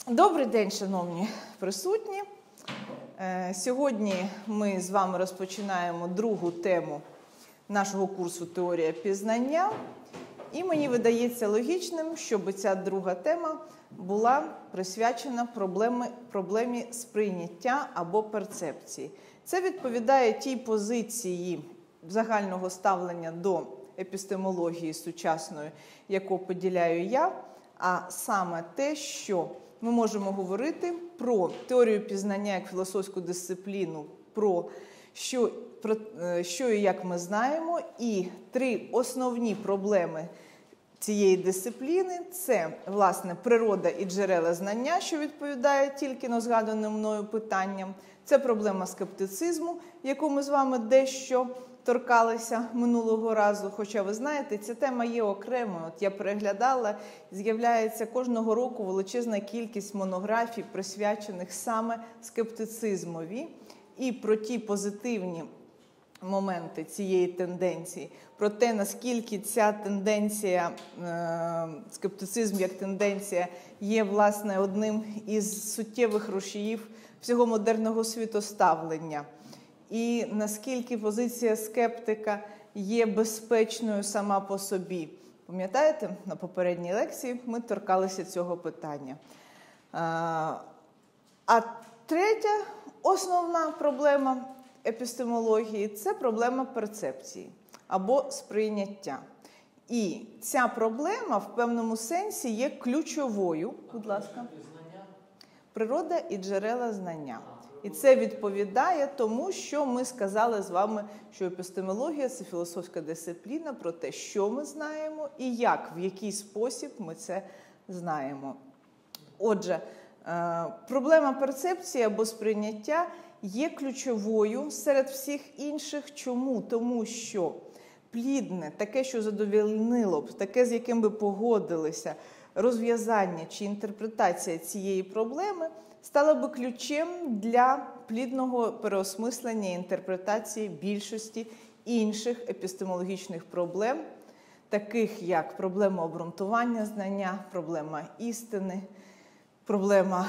Добрий день, шановні присутні. Сьогодні ми з вами розпочинаємо другу тему нашого курсу «Теорія пізнання». І мені видається логічним, щоб ця друга тема була присвячена проблемі сприйняття або перцепції. Це відповідає тій позиції загального ставлення до епістемології сучасної, яку поділяю я, а саме те, що ми можемо говорити про теорію пізнання як філософську дисципліну, про що і як ми знаємо, і три основні проблеми цієї дисципліни – це, власне, природа і джерела знання, що відповідає тільки на згаданим мною питанням, це проблема скептицизму, яку ми з вами дещо торкалися минулого разу, хоча, ви знаєте, ця тема є окремою. От я переглядала, з'являється кожного року величезна кількість монографій, присвячених саме скептицизмові, і про ті позитивні моменти цієї тенденції, про те, наскільки ця тенденція, скептицизм як тенденція, є, власне, одним із суттєвих рушіїв всього модерного світоставлення. І наскільки позиція скептика є безпечною сама по собі. Пам'ятаєте, на попередній лекції ми торкалися цього питання. А третя основна проблема епістемології – це проблема перцепції або сприйняття. І ця проблема в певному сенсі є ключовою. Будь ласка. Природа і джерела знання. І це відповідає тому, що ми сказали з вами, що епістемологія – це філософська дисципліна про те, що ми знаємо і як, в який спосіб ми це знаємо. Отже, проблема перцепції або сприйняття є ключовою серед всіх інших. Чому? Тому що плідне, таке, що задовольнило б, таке, з яким би погодилися розв'язання чи інтерпретація цієї проблеми, стала би ключем для плідного переосмислення і інтерпретації більшості інших епістемологічних проблем, таких як проблема обґрунтування знання, проблема істини, проблема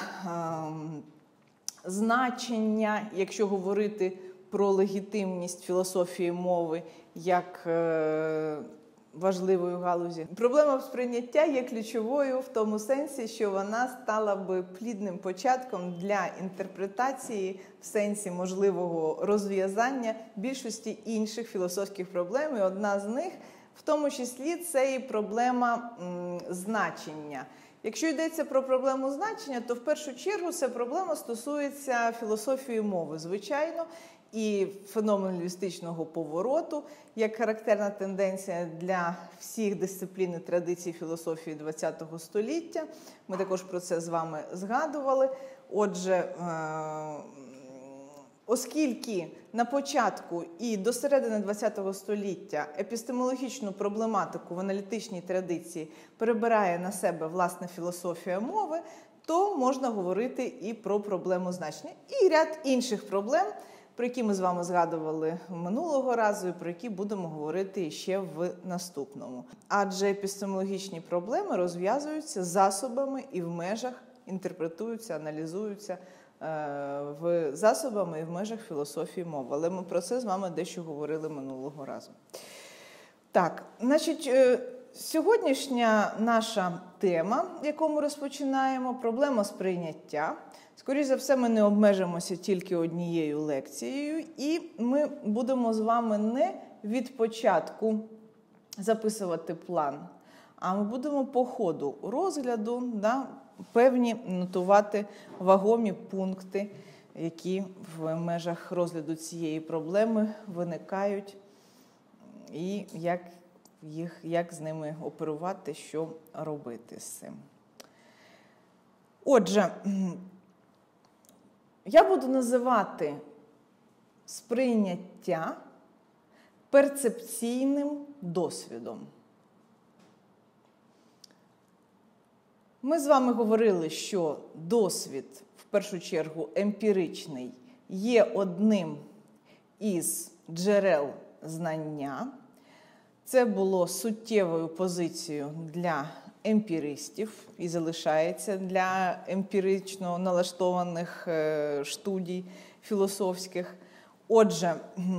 значення, якщо говорити про легітимність філософії мови як важливої галузі. Проблема сприйняття є ключовою в тому сенсі, що вона стала би плідним початком для інтерпретації в сенсі можливого розв'язання більшості інших філософських проблем. І одна з них, в тому числі, це і проблема значення. Якщо йдеться про проблему значення, то в першу чергу ця проблема стосується філософії мови, звичайно, і феномен лінгвістичного повороту, як характерна тенденція для всіх дисциплін і традицій філософії ХХ століття. Ми також про це з вами згадували. Отже, оскільки на початку і до середини ХХ століття епістемологічну проблематику в аналітичній традиції перебирає на себе, власне, філософія мови, то можна говорити і про проблему значення. І ряд інших проблем, про які ми з вами згадували минулого разу і про які будемо говорити ще в наступному. Адже епістемологічні проблеми розв'язуються засобами і в межах, інтерпретуються, аналізуються засобами і в межах філософії мови. Але ми про це з вами дещо говорили минулого разу. Так, значить, сьогоднішня наша тема, яку ми розпочинаємо, проблема сприйняття. Скоріше за все, ми не обмежимося тільки однією лекцією, і ми будемо з вами не від початку записувати план, а ми будемо по ходу розгляду, певні нотувати вагомі пункти, які в межах розгляду цієї проблеми виникають, і як з ними оперувати, що робити з цим. Отже, я буду називати сприйняття перцепційним досвідом. Ми з вами говорили, що досвід, в першу чергу емпіричний, є одним із джерел знання. Це було суттєвою позицією для емпіристів і залишається для емпірично налаштованих студій філософських. Отже,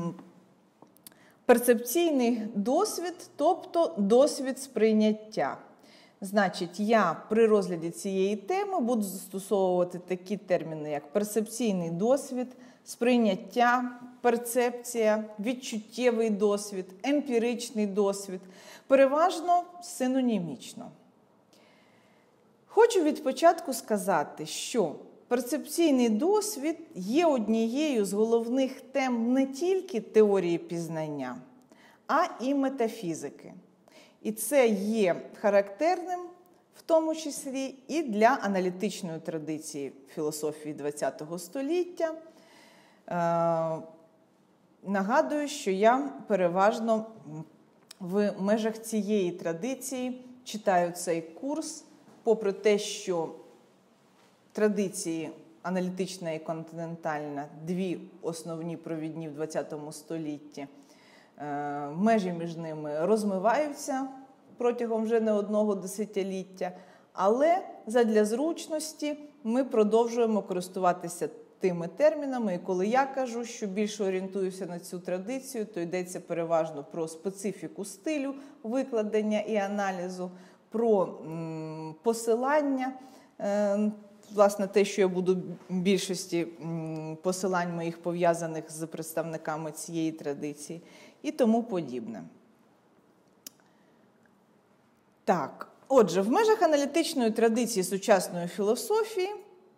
перцепційний досвід, тобто досвід сприйняття. Значить, я при розгляді цієї теми буду застосовувати такі терміни, як перцепційний досвід, сприйняття, перцепція, відчуттєвий досвід, емпіричний досвід, переважно синонімічно. Хочу від початку сказати, що перцепційний досвід є однією з головних тем не тільки теорії пізнання, а і метафізики. І це є характерним, в тому числі, і для аналітичної традиції філософії ХХ століття. Нагадую, що я переважно в межах цієї традиції читаю цей курс, попри те, що традиції аналітична і континентальна, дві основні провідні в ХХ столітті, межі між ними розмиваються протягом вже не одного десятиліття, але задля зручності ми продовжуємо користуватися тими термінами, і коли я кажу, що більше орієнтуюся на цю традицію, то йдеться переважно про специфіку стилю викладення і аналізу, про посилання, власне, те, що я буду в більшості посилань моїх пов'язаних з представниками цієї традиції і тому подібне. Так, отже, в межах аналітичної традиції сучасної філософії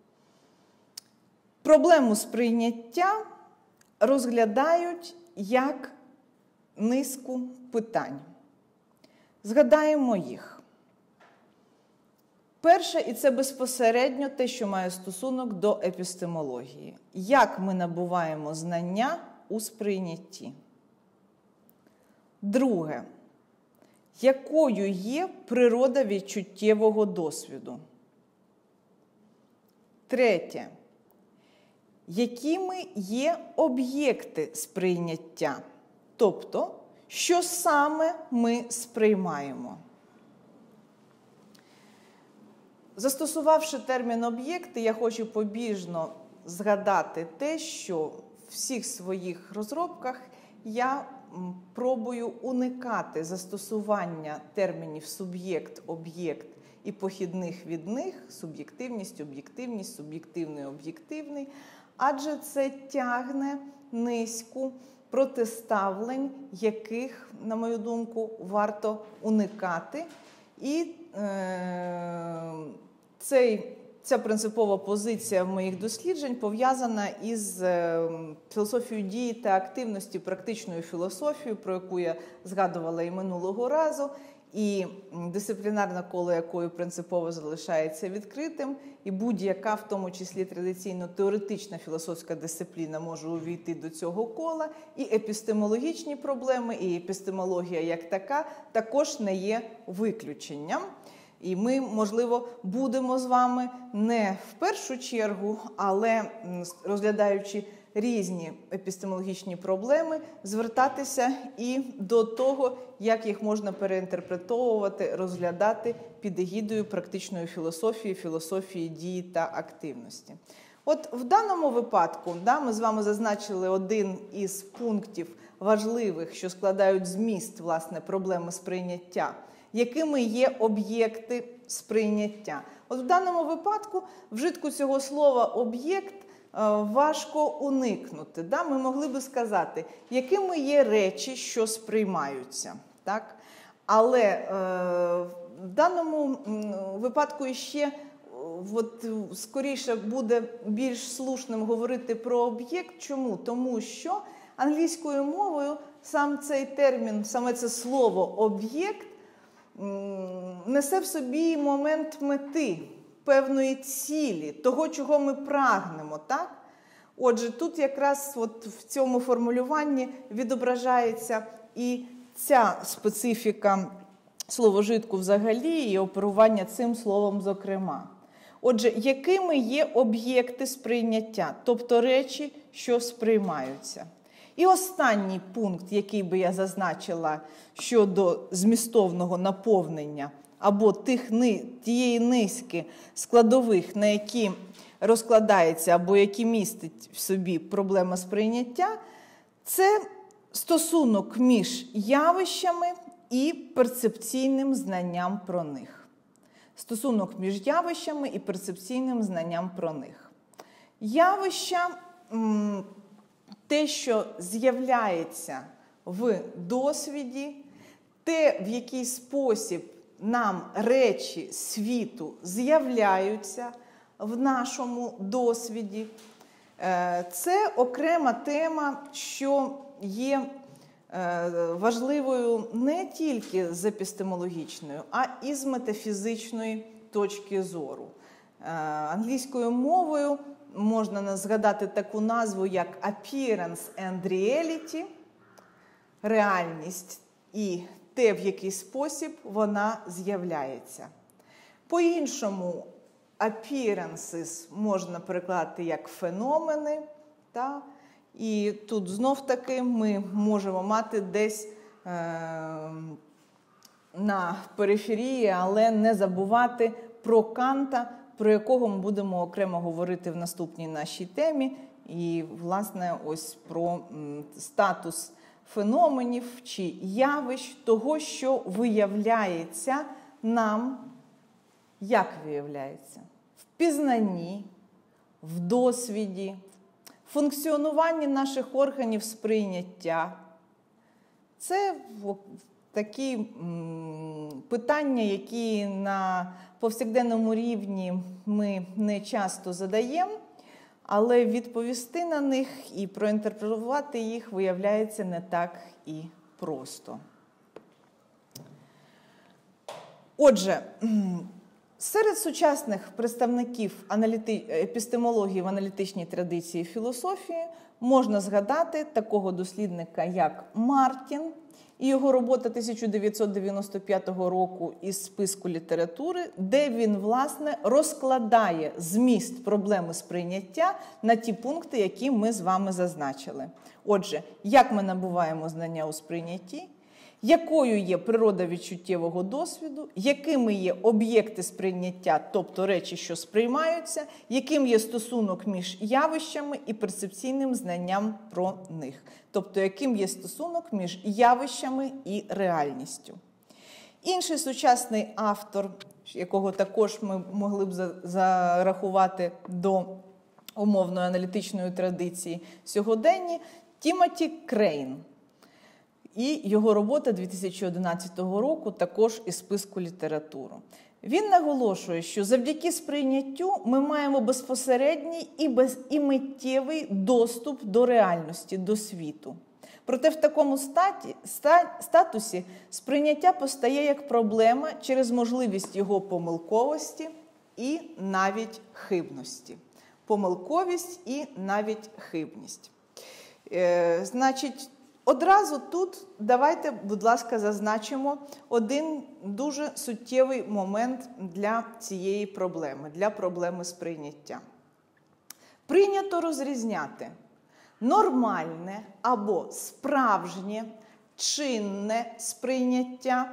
проблему сприйняття розглядають як низку питань. Згадаємо їх. Перше, і це безпосередньо те, що має стосунок до епістемології. Як ми набуваємо знання у сприйнятті? Друге. Якою є природа відчуттєвого досвіду? Третє. Якими є об'єкти сприйняття? Тобто, що саме ми сприймаємо? Застосувавши термін «об'єкти», я хочу побіжно згадати те, що в всіх своїх розробках я пробую уникати застосування термінів «суб'єкт», «об'єкт» і похідних від них – суб'єктивність, об'єктивність, суб'єктивний, об'єктивний, адже це тягне низку протиставлень, яких, на мою думку, варто уникати. І ця принципова позиція моїх досліджень пов'язана із філософією дії та активності, практичною філософією, про яку я згадувала і минулого разу, і дисциплінарне коло якої принципово залишається відкритим, і будь-яка, в тому числі традиційно-теоретична філософська дисципліна може увійти до цього кола, і епістемологічні проблеми, і епістемологія як така також не є виключенням. І ми, можливо, будемо з вами не в першу чергу, але розглядаючи різні епістемологічні проблеми, звертатися і до того, як їх можна переінтерпретовувати, розглядати під егідою практичної філософії, філософії дії та активності. От в даному випадку ми з вами зазначили один із пунктів важливих, що складають зміст, власне, проблеми сприйняття, якими є об'єкти сприйняття. От в даному випадку вжитку цього слова «об'єкт» важко уникнути. Ми могли би сказати, якими є речі, що сприймаються. Так? Але в даному випадку ще скоріше буде більш слушним говорити про об'єкт. Чому? Тому що англійською мовою сам цей термін, саме це слово «об'єкт» несе в собі момент мети, певної цілі, того, чого ми прагнемо, так? Отже, тут якраз в цьому формулюванні відображається і ця специфіка словожитку взагалі і оперування цим словом зокрема. Отже, якими є об'єкти сприйняття, тобто речі, що сприймаються? І останній пункт, який би я зазначила щодо змістовного наповнення або тієї низки складових, на які розкладається або які містить в собі проблема сприйняття, це стосунок між явищами і перцепційним знанням про них. Стосунок між явищами і перцепційним знанням про них. Явища – те, що з'являється в досвіді, те, в який спосіб нам речі світу з'являються в нашому досвіді. Це окрема тема, що є важливою не тільки з епістемологічної, а і з метафізичної точки зору. Англійською мовою можна згадати таку назву, як appearance and reality, реальність і те, в який спосіб вона з'являється. По-іншому, appearances можна перекладати як феномени, та? І тут знов-таки ми можемо мати десь на периферії, але не забувати про Канта, про якого ми будемо окремо говорити в наступній нашій темі. І, власне, ось про статус феноменів чи явищ, того, що виявляється нам, як виявляється? В пізнанні, в досвіді, в функціонуванні наших органів сприйняття. Це такі питання, які на повсякденному рівні ми не часто задаємо, але відповісти на них і проінтерпретувати їх виявляється не так і просто. Отже, серед сучасних представників епістемології в аналітичній традиції філософії можна згадати такого дослідника, як Мартін, і його робота 1995 року із списку літератури, де він, власне, розкладає зміст проблеми сприйняття на ті пункти, які ми з вами зазначили. Отже, як ми набуваємо знання у сприйнятті, якою є природа відчуттєвого досвіду, якими є об'єкти сприйняття, тобто речі, що сприймаються, яким є стосунок між явищами і перцепційним знанням про них, тобто яким є стосунок між явищами і реальністю. Інший сучасний автор, якого також ми могли б зарахувати до умовної аналітичної традиції сьогодення, Тімоті Крейн. І його робота 2011 року також із списку літератури. Він наголошує, що завдяки сприйняттю ми маємо безпосередній і миттєвий доступ до реальності, до світу. Проте в такому статусі сприйняття постає як проблема через можливість його помилковості і навіть хибності. Помилковість і навіть хибність. Значить, одразу тут давайте, будь ласка, зазначимо один дуже суттєвий момент для цієї проблеми, для проблеми сприйняття. Прийнято розрізняти нормальне або справжнє, чинне сприйняття,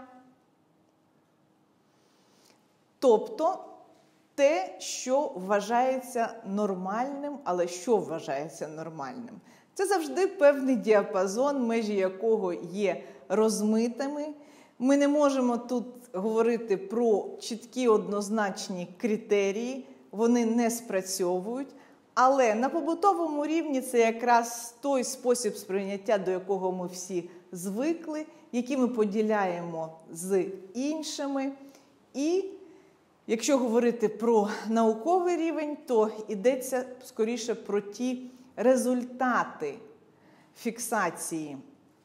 тобто те, що вважається нормальним, але що вважається нормальним. Це завжди певний діапазон, межі якого є розмитими. Ми не можемо тут говорити про чіткі однозначні критерії, вони не спрацьовують. Але на побутовому рівні це якраз той спосіб сприйняття, до якого ми всі звикли, який ми поділяємо з іншими. І якщо говорити про науковий рівень, то йдеться скоріше про ті результати фіксації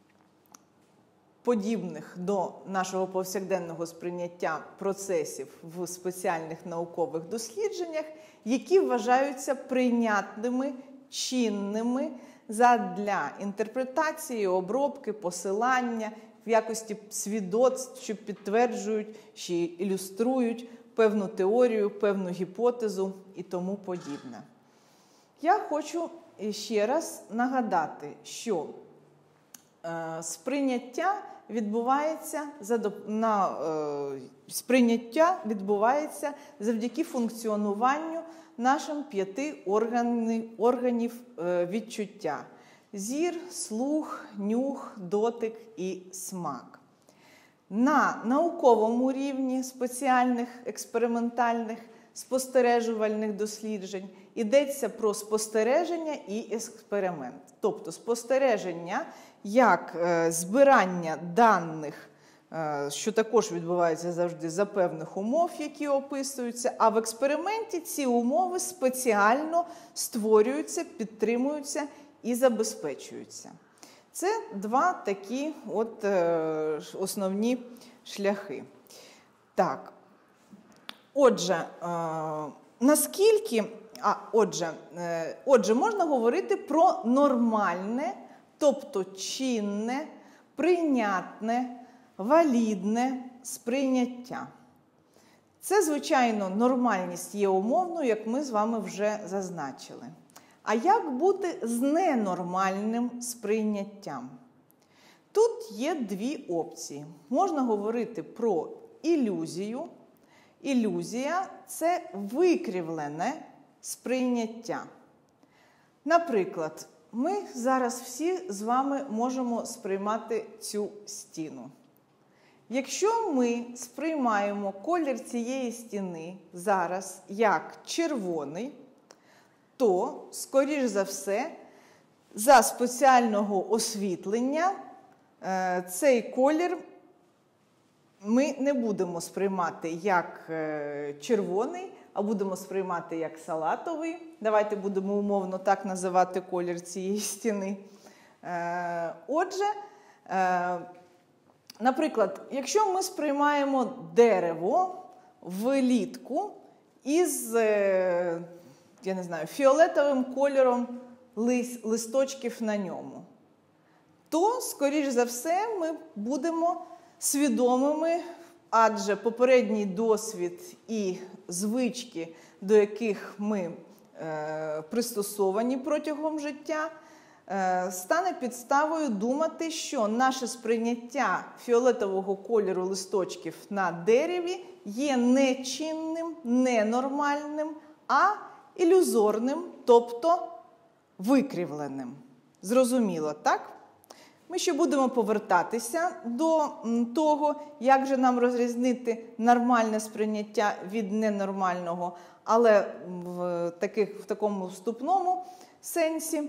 подібних до нашого повсякденного сприйняття процесів в спеціальних наукових дослідженнях, які вважаються прийнятними, чинними задля інтерпретації, обробки, посилання в якості свідоцтв, що підтверджують чи ілюструють певну теорію, певну гіпотезу і тому подібне. Я хочу ще раз нагадати, що сприйняття сприйняття відбувається завдяки функціонуванню нашим 5 органів відчуття: зір, слух, нюх, дотик і смак. На науковому рівні спеціальних експериментальних спостережувальних досліджень йдеться про спостереження і експеримент. Тобто спостереження як збирання даних, що також відбувається завжди за певних умов, які описуються, а в експерименті ці умови спеціально створюються, підтримуються і забезпечуються. Це 2 такі основні шляхи. Так. Отже, можна говорити про нормальне, тобто чинне, прийнятне, валідне сприйняття. Це, звичайно, нормальність є умовною, як ми з вами вже зазначили. А як бути з ненормальним сприйняттям? Тут є 2 опції. Можна говорити про ілюзію. Ілюзія – це викривлене сприйняття. Наприклад, ми зараз всі з вами можемо сприймати цю стіну. Якщо ми сприймаємо колір цієї стіни зараз як червоний, то, скоріш за все, за спеціального освітлення цей колір ми не будемо сприймати як червоний, а будемо сприймати як салатовий. Давайте будемо умовно так називати колір цієї стіни. Отже, наприклад, якщо ми сприймаємо дерево влітку із, я не знаю, фіолетовим кольором листочків на ньому, то, скоріш за все, ми будемо свідомими, адже попередній досвід і звички, до яких ми пристосовані протягом життя, стане підставою думати, що наше сприйняття фіолетового кольору листочків на дереві є не чинним, ненормальним, а ілюзорним, тобто викривленим. Зрозуміло, так? Ми ще будемо повертатися до того, як же нам розрізнити нормальне сприйняття від ненормального, але в такому вступному сенсі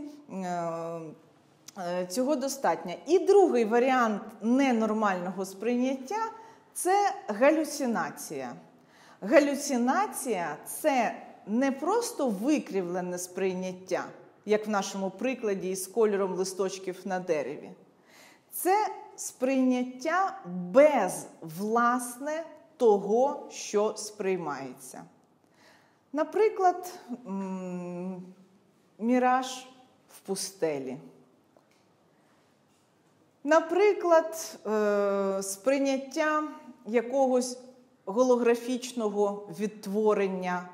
цього достатньо. І другий варіант ненормального сприйняття – це галюцинація. Галюцинація – це не просто викривлене сприйняття, як в нашому прикладі із кольором листочків на дереві. Це сприйняття без, власне, того, що сприймається. Наприклад, міраж в пустелі. Наприклад, сприйняття якогось голографічного відтворення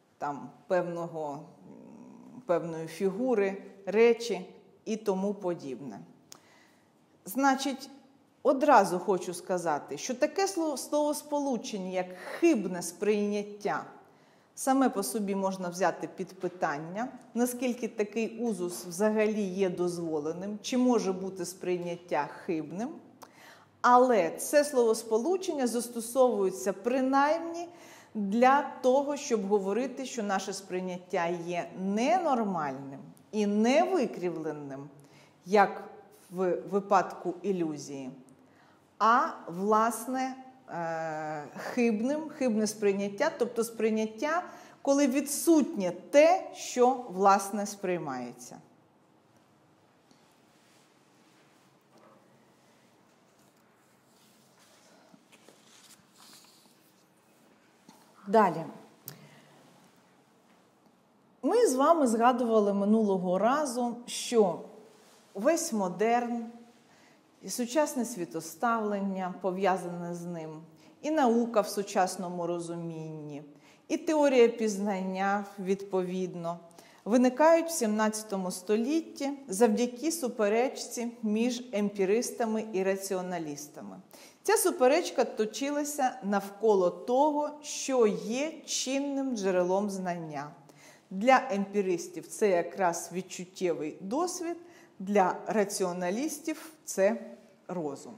певної фігури, речі і тому подібне. Значить, одразу хочу сказати, що таке словосполучення, як хибне сприйняття, саме по собі можна взяти під питання, наскільки такий узус взагалі є дозволеним, чи може бути сприйняття хибним. Але це словосполучення застосовується принаймні для того, щоб говорити, що наше сприйняття є ненормальним і невикривленим, як в випадку ілюзії, а, власне, хибне сприйняття, тобто сприйняття, коли відсутнє те, що, власне, сприймається. Далі. Ми з вами згадували минулого разу, що весь модерн і сучасне світоставлення пов'язане з ним, і наука в сучасному розумінні, і теорія пізнання, відповідно, виникають в 17 столітті завдяки суперечці між емпіристами і раціоналістами. Ця суперечка точилася навколо того, що є чинним джерелом знання. Для емпіристів це якраз відчуттєвий досвід, для раціоналістів це розум.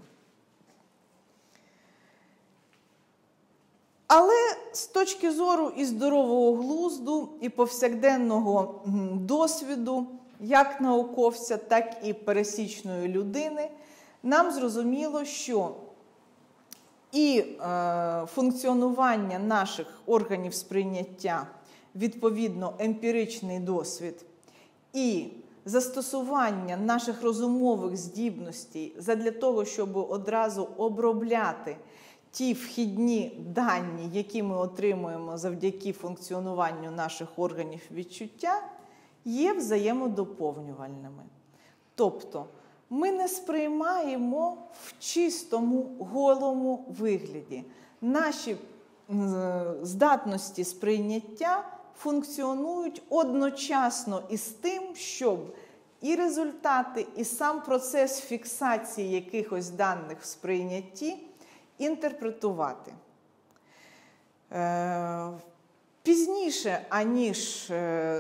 Але з точки зору і здорового глузду, і повсякденного досвіду, як науковця, так і пересічної людини, нам зрозуміло, що і функціонування наших органів сприйняття, відповідно, емпіричний досвід, і застосування наших розумових здібностей задля того, щоб одразу обробляти ті вхідні дані, які ми отримуємо завдяки функціонуванню наших органів відчуття, є взаємодоповнювальними. Тобто, ми не сприймаємо в чистому, голому вигляді. Наші здатності сприйняття функціонують одночасно із тим, щоб і результати, і сам процес фіксації якихось даних в сприйнятті інтерпретувати. Пізніше, аніж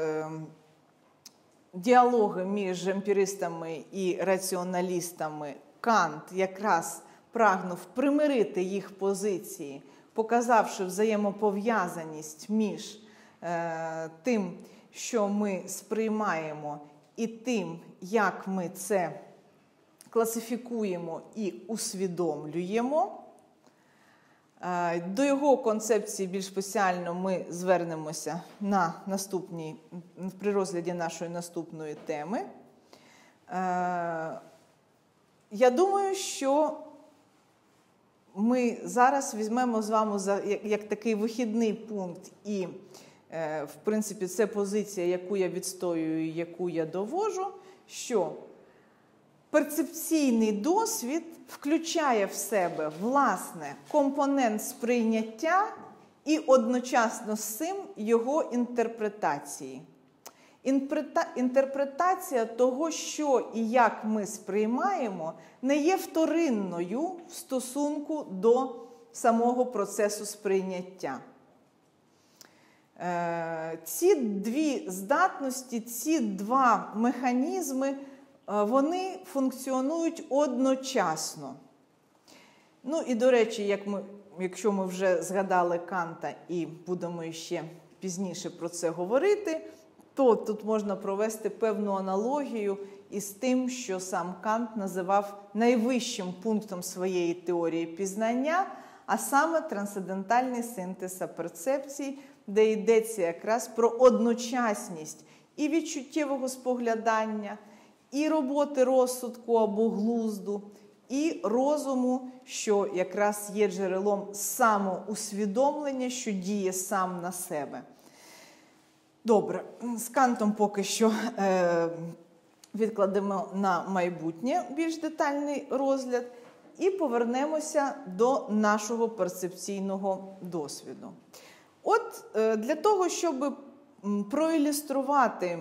діалоги між емпіристами і раціоналістами, Кант якраз прагнув примирити їх позиції, показавши взаємопов'язаність між тим, що ми сприймаємо, і тим, як ми це класифікуємо і усвідомлюємо. До його концепції більш спеціально ми звернемося при розгляді нашої наступної теми. Я думаю, що ми зараз візьмемо з вами як такий вихідний пункт, і, в принципі, це позиція, яку я відстоюю, яку я довожу, що перцепційний досвід включає в себе, власне, компонент сприйняття і одночасно з цим його інтерпретації. Інтерпретація того, що і як ми сприймаємо, не є вторинною в стосунку до самого процесу сприйняття. Ці дві здатності, ці два механізми, вони функціонують одночасно. Ну і, до речі, якщо ми вже згадали Канта і будемо ще пізніше про це говорити, то тут можна провести певну аналогію із тим, що сам Кант називав найвищим пунктом своєї теорії пізнання, а саме трансцендентальний синтез перцепцій, де йдеться якраз про одночасність і відчуттєвого споглядання, і роботи розсудку або глузду, і розуму, що якраз є джерелом самоусвідомлення, що діє сам на себе. Добре, з Кантом поки що відкладемо на майбутнє більш детальний розгляд і повернемося до нашого перцепційного досвіду. От для того, щоб проілюструвати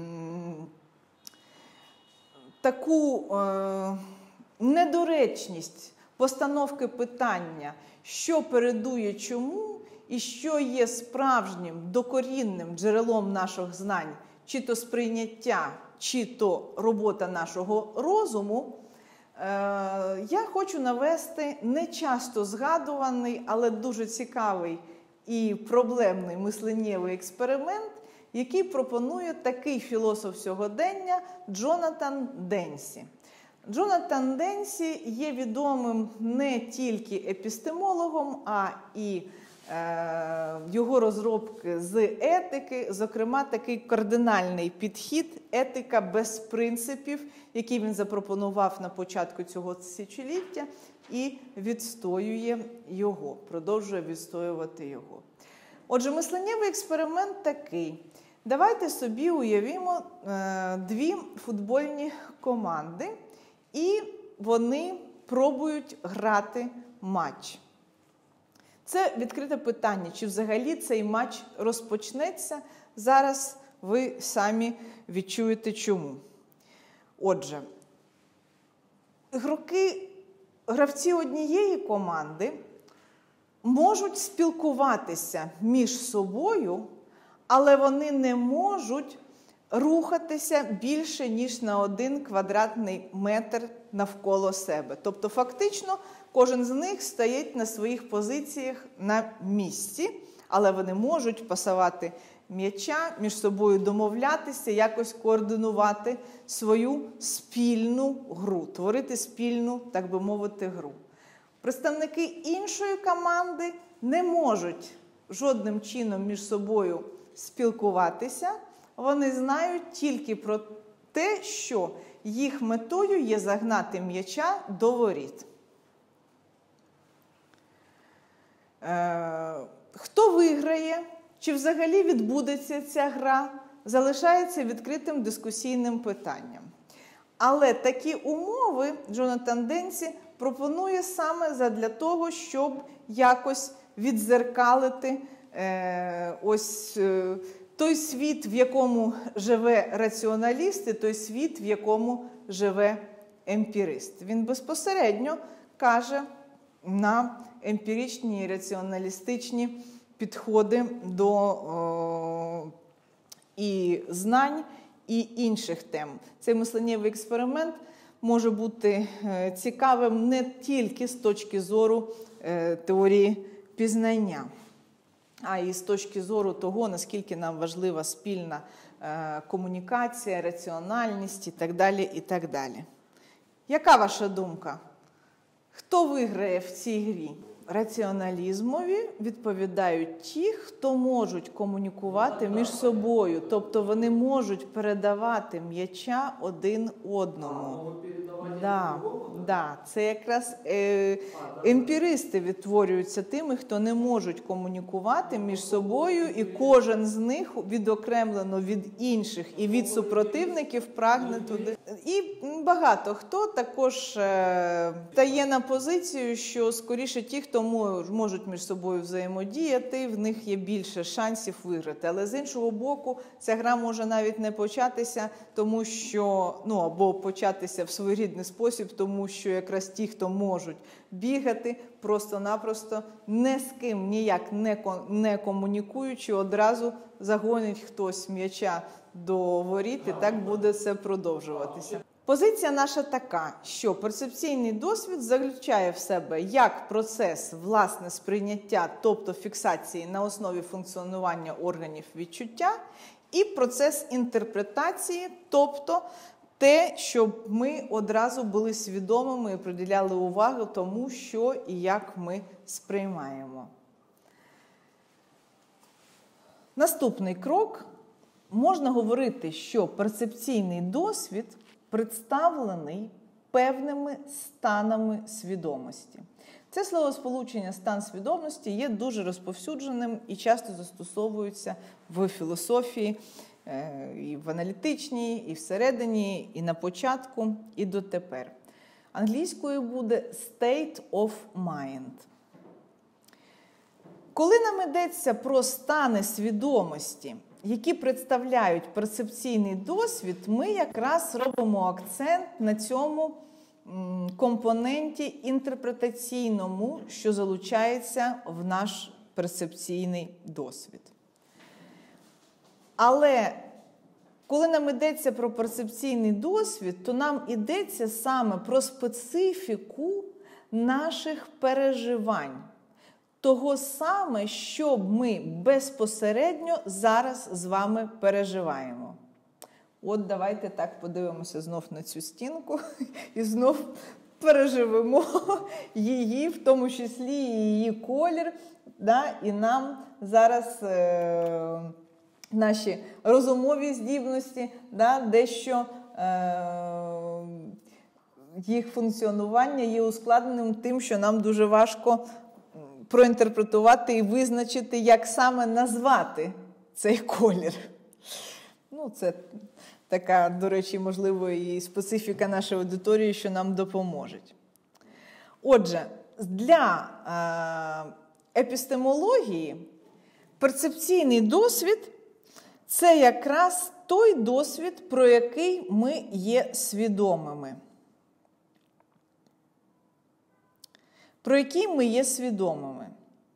таку недоречність постановки питання, що передує чому, і що є справжнім, докорінним джерелом наших знань, чи то сприйняття, чи то робота нашого розуму, я хочу навести нечасто згадуваний, але дуже цікавий і проблемний мисленнєвий експеримент, який пропонує такий філософ сьогодення Джонатан Денсі. Джонатан Денсі є відомим не тільки епістемологом, а і його розробки з етики, зокрема такий кардинальний підхід «етика без принципів», який він запропонував на початку цього тисячоліття і відстоює його, продовжує відстоювати його. Отже, мисленнєвий експеримент такий. Давайте собі уявімо дві футбольні команди, і вони пробують грати матч. Це відкрите питання, чи взагалі цей матч розпочнеться. Зараз ви самі відчуєте чому. Отже, гравці однієї команди можуть спілкуватися між собою, але вони не можуть рухатися більше, ніж на 1 квадратний метр навколо себе. Тобто, фактично, кожен з них стоїть на своїх позиціях на місці, але вони можуть пасувати м'яча, між собою домовлятися, якось координувати свою спільну гру, творити спільну, так би мовити, гру. Представники іншої команди не можуть жодним чином між собою спілкуватися, вони знають тільки про те, що їх метою є загнати м'яча до воріт. Хто виграє, чи взагалі відбудеться ця гра, залишається відкритим дискусійним питанням. Але такі умови Джонатан Денці пропонує саме задля того, щоб якось віддзеркалити той світ, в якому живе раціоналіст, і той світ, в якому живе емпірист. Він безпосередньо каже на емпіричні і раціоналістичні підходи до і знань, і інших тем. Цей мисленнєвий експеримент може бути цікавим не тільки з точки зору теорії пізнання, а і з точки зору того, наскільки нам важлива спільна комунікація, раціональність і так далі, і так далі. Яка ваша думка? Хто виграє в цій грі? Раціоналізмові відповідають ті, хто можуть комунікувати між собою. Тобто вони можуть передавати м'яча один одному. Да. Це якраз емпіристи відтворюються тими, хто не можуть комунікувати між собою, і кожен з них відокремлено від інших і від супротивників прагне туди. І багато хто також стає на позицію, що скоріше ті, хто можуть між собою взаємодіяти, в них є більше шансів виграти. Але з іншого боку, ця гра може навіть не початися, тому що, або початися в своєрідний спосіб, тому що якраз ті, хто можуть бігати, просто-напросто не з ким ніяк не комунікуючи, одразу загонить хтось м'яча до воріт, і так буде це продовжуватися. Позиція наша така, що перцепційний досвід заключає в себе як процес власне сприйняття, тобто фіксації на основі функціонування органів відчуття, і процес інтерпретації, тобто те, щоб ми одразу були свідомими і приділяли увагу тому, що і як ми сприймаємо. Наступний крок. Можна говорити, що перцепційний досвід представлений певними станами свідомості. Це словосполучення «стан свідомості» є дуже розповсюдженим і часто застосовується в філософії, і в аналітичній, і всередині, і на початку, і дотепер. Англійською буде «state of mind». Коли нам йдеться про стани свідомості, які представляють перцепційний досвід, ми якраз робимо акцент на цьому компоненті інтерпретаційному, що залучається в наш перцепційний досвід. Але коли нам йдеться про перцепційний досвід, то нам йдеться саме про специфіку наших переживань. Того саме, що ми безпосередньо зараз з вами переживаємо. От давайте так подивимося знов на цю стінку і знов переживемо її, в тому числі і її колір. І нам зараз наші розумові здібності, дещо їх функціонування є ускладненим тим, що нам дуже важко проінтерпретувати і визначити, як саме назвати цей колір. Це така, до речі, можливо, і специфіка нашої аудиторії, що нам допоможе. Отже, для епістемології перцепційний досвід це якраз той досвід, про який ми є свідомими. Про який ми є свідомими.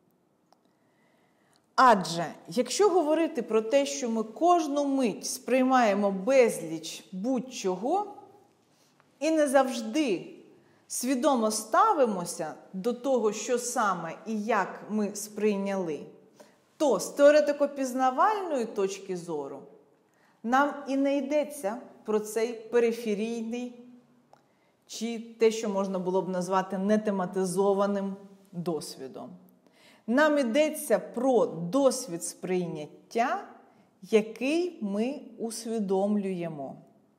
Адже, якщо говорити про те, що ми кожну мить сприймаємо безліч будь-чого і не завжди свідомо ставимося до того, що саме і як ми сприйняли, то з теоретико-пізнавальної точки зору нам і не йдеться про цей периферійний, чи те, що можна було б назвати нетематизованим досвідом. Нам йдеться про досвід сприйняття, який ми усвідомлюємо.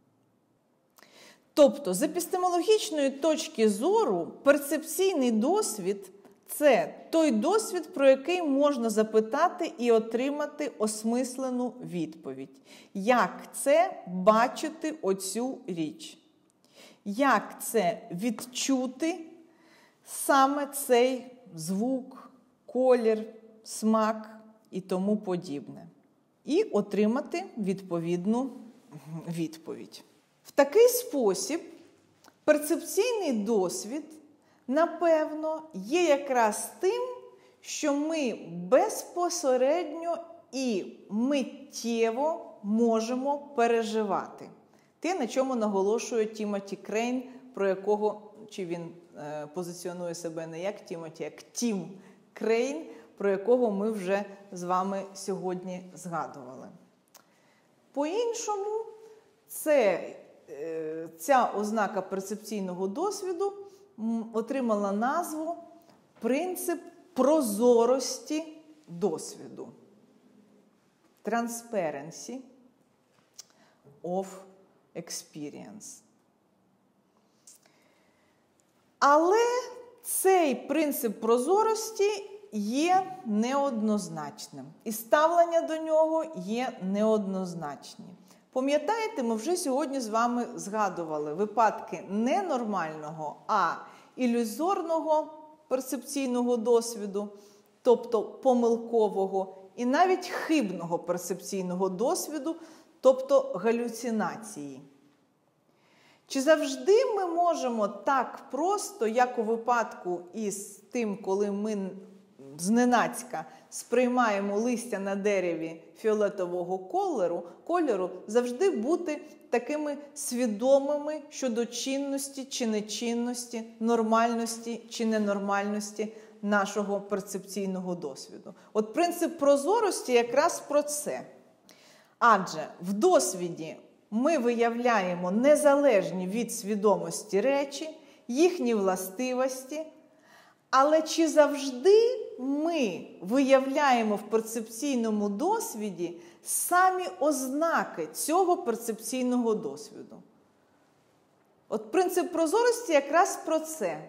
Тобто, з епістемологічної точки зору, перцепційний досвід – це той досвід, про який можна запитати і отримати осмислену відповідь. Як це бачити оцю річ? Як це відчути саме цей звук, колір, смак і тому подібне? І отримати відповідну відповідь. В такий спосіб перцепційний досвід, напевно, є якраз тим, що ми безпосередньо і миттєво можемо переживати. Те, на чому наголошує Тімоті Крейн, про якого, чи він позиціонує себе не як Тімоті, як Тім Крейн, про якого ми вже з вами сьогодні згадували. По-іншому, ця ознака перцепційного досвіду отримала назву принцип прозорості досвіду. Transparency of experience. Але цей принцип прозорості є неоднозначним. І ставлення до нього є неоднозначні. Пам'ятаєте, ми вже сьогодні з вами згадували випадки не нормального, а ілюзорного перцепційного досвіду, тобто помилкового, і навіть хибного перцепційного досвіду, тобто галюцинації. Чи завжди ми можемо так просто, як у випадку із тим, коли ми зненацька сприймаємо листя на дереві фіолетового кольору, завжди бути такими свідомими щодо чинності чи нечинності, нормальності чи ненормальності нашого перцепційного досвіду? От принцип прозорості якраз про це. Адже в досвіді ми виявляємо незалежні від свідомості речі, їхні властивості, але чи завжди ми виявляємо в перцепційному досвіді самі ознаки цього перцепційного досвіду? От принцип прозорості якраз про це.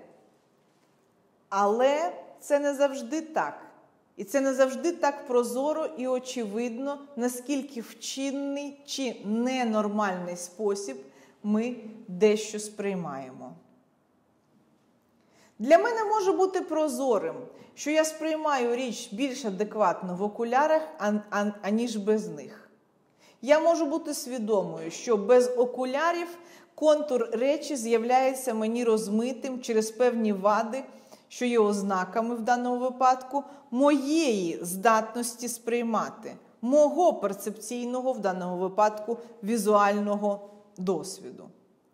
Але це не завжди так. І це не завжди так прозоро і очевидно, наскільки в чинний чи ненормальний спосіб ми дещо сприймаємо. Для мене може бути прозорим, що я сприймаю річ більш адекватно в окулярах, аніж без них. Я можу бути свідомою, що без окулярів контур речі з'являється мені розмитим через певні вади, що є ознаками в даному випадку, моєї здатності сприймати, мого перцепційного, в даному випадку, візуального досвіду.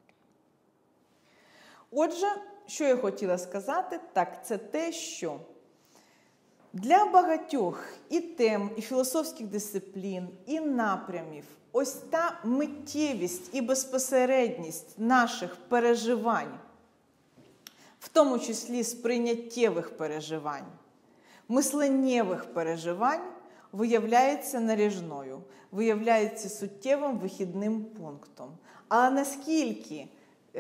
Отже, що я хотіла сказати, так це те, що для багатьох і тем, і філософських дисциплін, і напрямів ось та миттєвість і безпосередність наших переживань, в тому числі сприйняттєвих переживань, мисленнєвих переживань, виявляється наріжною, виявляється суттєвим вихідним пунктом. Але наскільки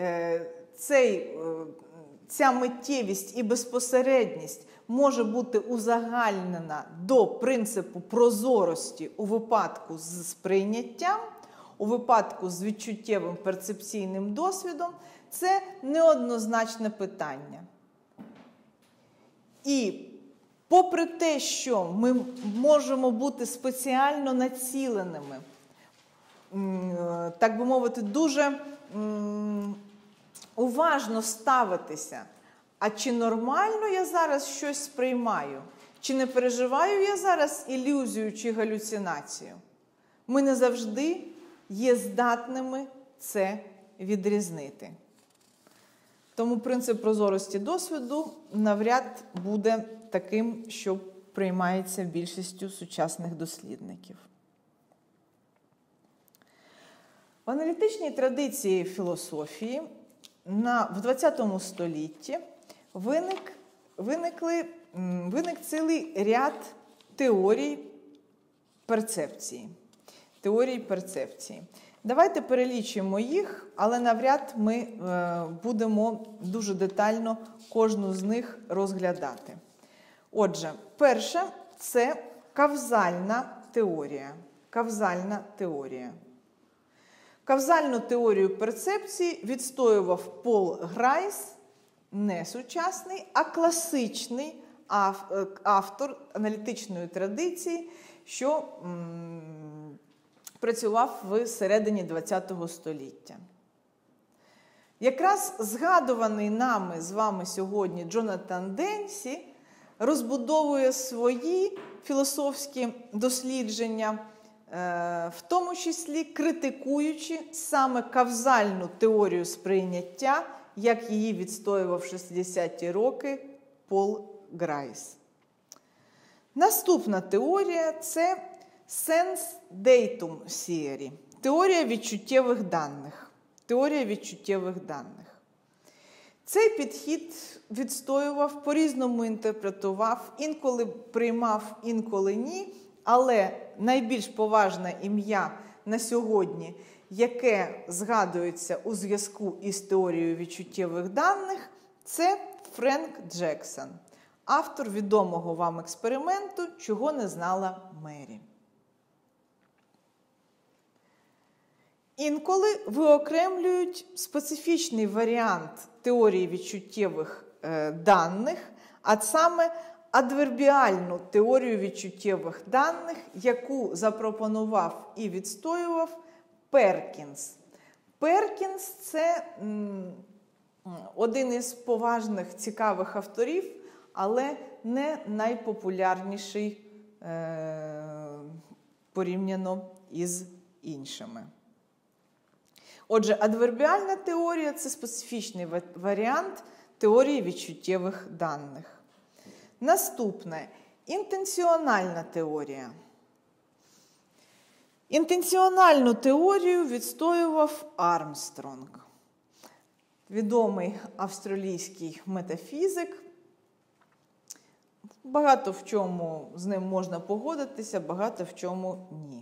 ця миттєвість і безпосередність може бути узагальнена до принципу прозорості у випадку з сприйняттям, у випадку з відчуттєвим перцепційним досвідом, це неоднозначне питання. І Попри те, що ми можемо бути спеціально націленими, так би мовити, дуже уважно ставитися, а чи нормально я зараз щось сприймаю, чи не переживаю я зараз ілюзію чи галюцинацію, ми не завжди є здатними це відрізнити. Тому принцип прозорості досвіду навряд буде таким, що приймається більшістю сучасних дослідників. В аналітичній традиції філософії в ХХ столітті виник цілий ряд теорій перцепції. Давайте перелічимо їх, але навряд ми будемо дуже детально кожну з них розглядати. Отже, перше – це кавзальна теорія. Кавзальну теорію перцепції відстоював Пол Грайс, не сучасний, а класичний автор аналітичної традиції, що працював в середині ХХ століття. Якраз згадуваний нами з вами сьогодні Джонатан Денсі розбудовує свої філософські дослідження, в тому числі критикуючи саме кавзальну теорію сприйняття, як її відстоював в 60-ті роки Пол Грайс. Наступна теорія – це Sense Datum Theory – теорія відчуттєвих даних. Цей підхід відстоював, по-різному інтерпретував, інколи приймав, інколи ні, але найбільш поважне ім'я на сьогодні, яке згадується у зв'язку із теорією відчуттєвих даних, це Френк Джексон, автор відомого вам експерименту «Чого не знала Мері». Інколи виокремлюють специфічний варіант теорії відчуттєвих даних, а саме адвербіальну теорію відчуттєвих даних, яку запропонував і відстоював Перкінс. Перкінс – це один із поважних, цікавих авторів, але не найпопулярніший порівняно із іншими. Отже, адвербіальна теорія – це специфічний варіант теорії відчуттєвих даних. Наступне – інтенціональна теорія. Інтенціональну теорію відстоював Армстронг, відомий австралійський метафізик. Багато в чому з ним можна погодитися, багато в чому ні.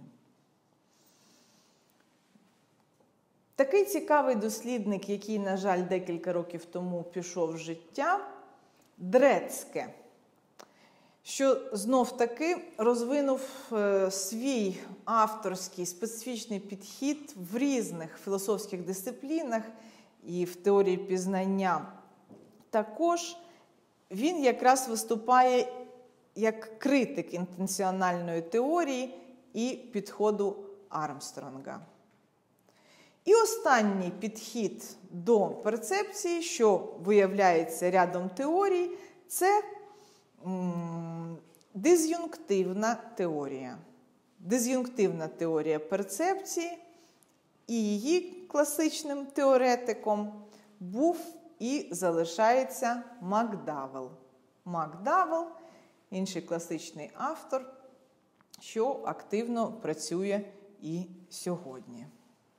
Такий цікавий дослідник, який, на жаль, декілька років тому пішов з життя, Дрецке, що знов-таки розвинув свій авторський специфічний підхід в різних філософських дисциплінах і в теорії пізнання. Також він якраз виступає як критик інтенціональної теорії і підходу Армстронга. І останній підхід до перцепції, що виявляється рядом теорій, це диз'юнктивна теорія. Диз'юнктивна теорія перцепції, і її класичним теоретиком був і залишається Макдавелл. Макдавелл, інший класичний автор, що активно працює і сьогодні.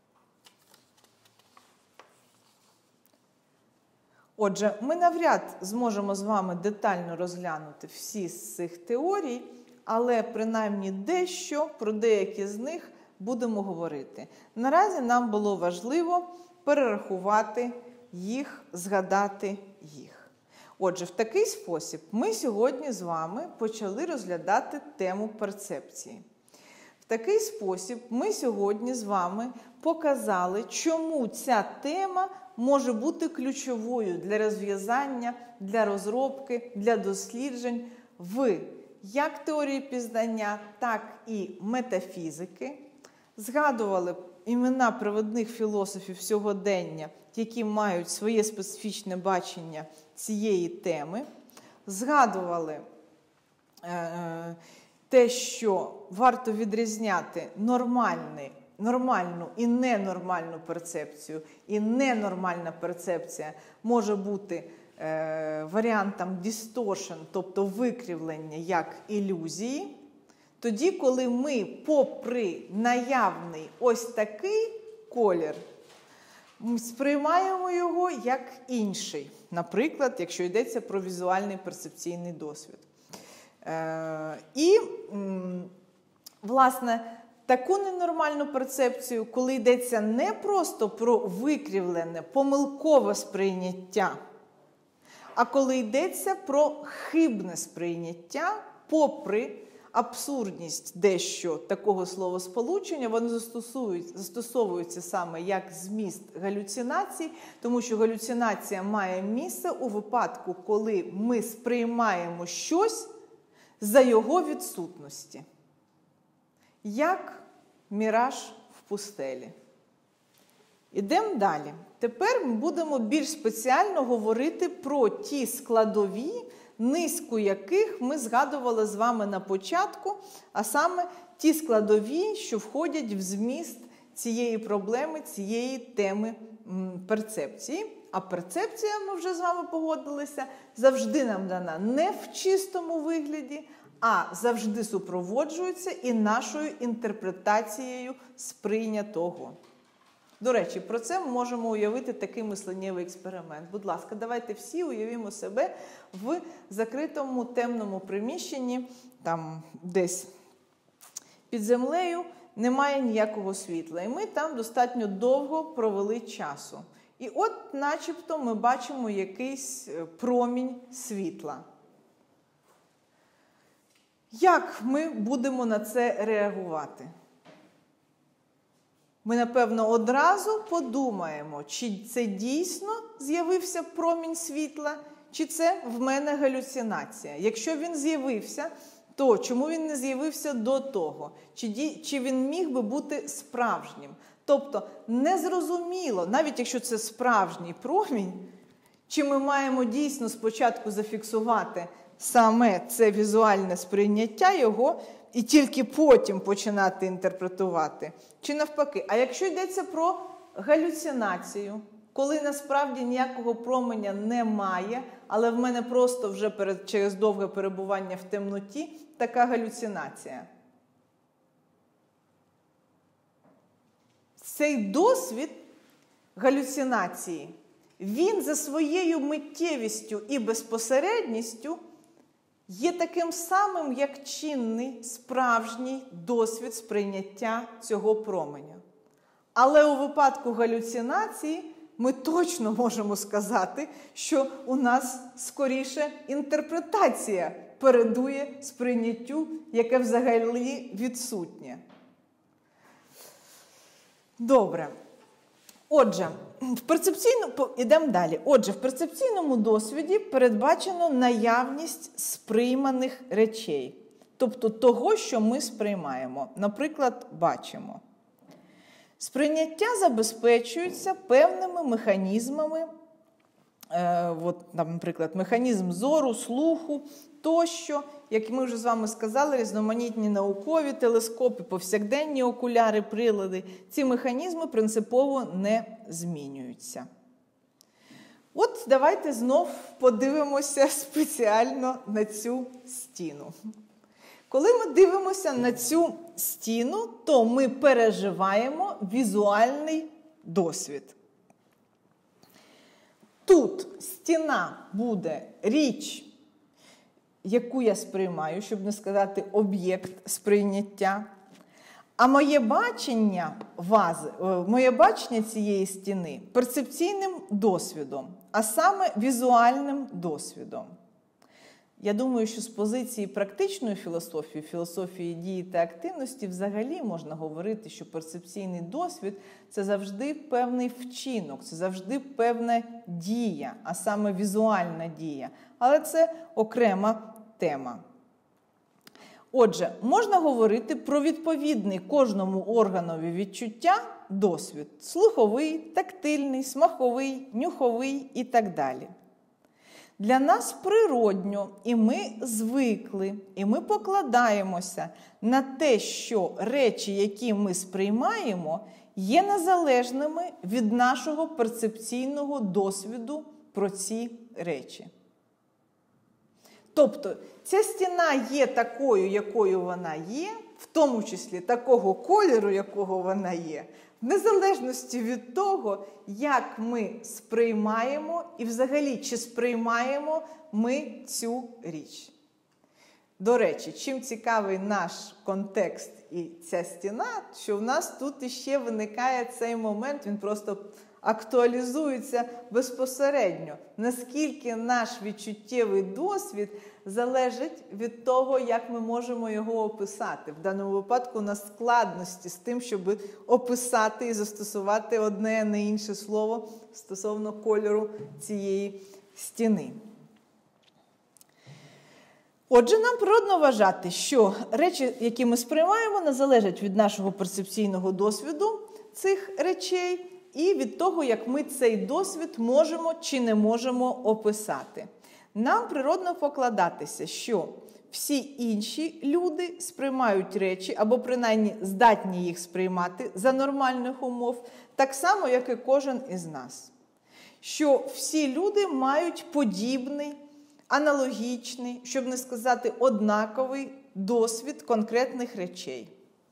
Отже, ми навряд зможемо з вами детально розглянути всі з цих теорій, але принаймні дещо про деякі з них будемо говорити. Наразі нам було важливо перерахувати їх, згадати їх. Отже, в такий спосіб ми сьогодні з вами почали розглядати тему перцепції. В такий спосіб ми сьогодні з вами показали, чому ця тема може бути ключовою для розв'язання, для розробки, для досліджень в як теорії пізнання, так і метафізики, згадували імена провідних філософів сьогодення, які мають своє специфічне бачення цієї теми, згадували те, що варто відрізняти нормальну і ненормальну перцепцію. І ненормальна перцепція може бути варіантом distortion, тобто викривлення як ілюзії, тоді, коли ми, попри наявний ось такий колір, сприймаємо його як інший. Наприклад, якщо йдеться про візуальний перцепційний досвід. І, власне, таку ненормальну перцепцію, коли йдеться не просто про викривлене, помилкове сприйняття, а коли йдеться про хибне сприйняття, попри абсурдність дещо такого словосполучення, воно застосовується саме як зміст галюцинацій, тому що галюцинація має місце у випадку, коли ми сприймаємо щось за його відсутності. Як міраж в пустелі. Ідемо далі. Тепер ми будемо більш спеціально говорити про ті складові, низку яких ми згадували з вами на початку, а саме ті складові, що входять в зміст цієї проблеми, цієї теми перцепції. А перцепція, ми вже з вами погодилися, завжди нам дана не в чистому вигляді, а завжди супроводжується і нашою інтерпретацією сприйнятого. До речі, про це ми можемо уявити такий мисленнєвий експеримент. Будь ласка, давайте всі уявімо себе в закритому темному приміщенні, там десь під землею немає ніякого світла. І ми там достатньо довго провели часу. І от начебто ми бачимо якийсь промінь світла. Як ми будемо на це реагувати? Ми, напевно, одразу подумаємо, чи це дійсно з'явився промінь світла, чи це в мене галюцинація. Якщо він з'явився, то чому він не з'явився до того? Чи він міг би бути справжнім? Тобто, незрозуміло, навіть якщо це справжній промінь, чи ми маємо дійсно спочатку зафіксувати саме це візуальне сприйняття його, і тільки потім починати інтерпретувати. Чи навпаки. А якщо йдеться про галюцинацію, коли насправді ніякого променя немає, але в мене просто вже через довге перебування в темноті така галюцинація. Цей досвід галюцинації, він за своєю миттєвістю і безпосередністю є таким самим, як чинний, справжній досвід сприйняття цього променя. Але у випадку галюцинації ми точно можемо сказати, що у нас скоріше інтерпретація передує сприйняттю, яке взагалі відсутнє. Добре. Отже, ідемо далі. Отже, в перцепційному досвіді передбачено наявність сприйманих речей. Тобто того, що ми сприймаємо. Наприклад, бачимо. Сприйняття забезпечується певними механізмами, наприклад, механізм зору, слуху, тощо, як ми вже з вами сказали, різноманітні наукові телескопи, повсякденні окуляри, прилади. Ці механізми принципово не змінюються. От давайте знов подивимося спеціально на цю стіну. Коли ми дивимося на цю стіну, то ми переживаємо візуальний досвід. Тут стіна буде річ, яку я сприймаю, щоб не сказати об'єкт сприйняття. А моє бачення цієї стіни перцепційним досвідом, а саме візуальним досвідом. Я думаю, що з позиції практичної філософії, філософії дії та активності, взагалі можна говорити, що перцепційний досвід – це завжди певний вчинок, це завжди певна дія, а саме візуальна дія. Але це окрема тема. Отже, можна говорити про відповідний кожному органові відчуття досвід – слуховий, тактильний, смаковий, нюховий і так далі. Для нас природньо, і ми звикли, і ми покладаємося на те, що речі, які ми сприймаємо, є незалежними від нашого перцепційного досвіду про ці речі. Тобто, ця стіна є такою, якою вона є, в тому числі такого кольору, якого вона є, в незалежності від того, як ми сприймаємо і взагалі, чи сприймаємо ми цю річ. До речі, чим цікавий наш контекст і ця стіна, що в нас тут іще виникає цей момент, він просто актуалізується безпосередньо. Наскільки наш відчуттєвий досвід залежить від того, як ми можемо його описати. В даному випадку у нас складності з тим, щоб описати і застосувати одне, а не інше слово стосовно кольору цієї стіни. Отже, нам природно вважати, що речі, які ми сприймаємо, не залежать від нашого перцепційного досвіду цих речей і від того, як ми цей досвід можемо чи не можемо описати. Нам природно покладатися, що всі інші люди сприймають речі, або принаймні здатні їх сприймати за нормальних умов, так само, як і кожен із нас. Що всі люди мають подібний, аналогічний, щоб не сказати однаковий досвід конкретних речей.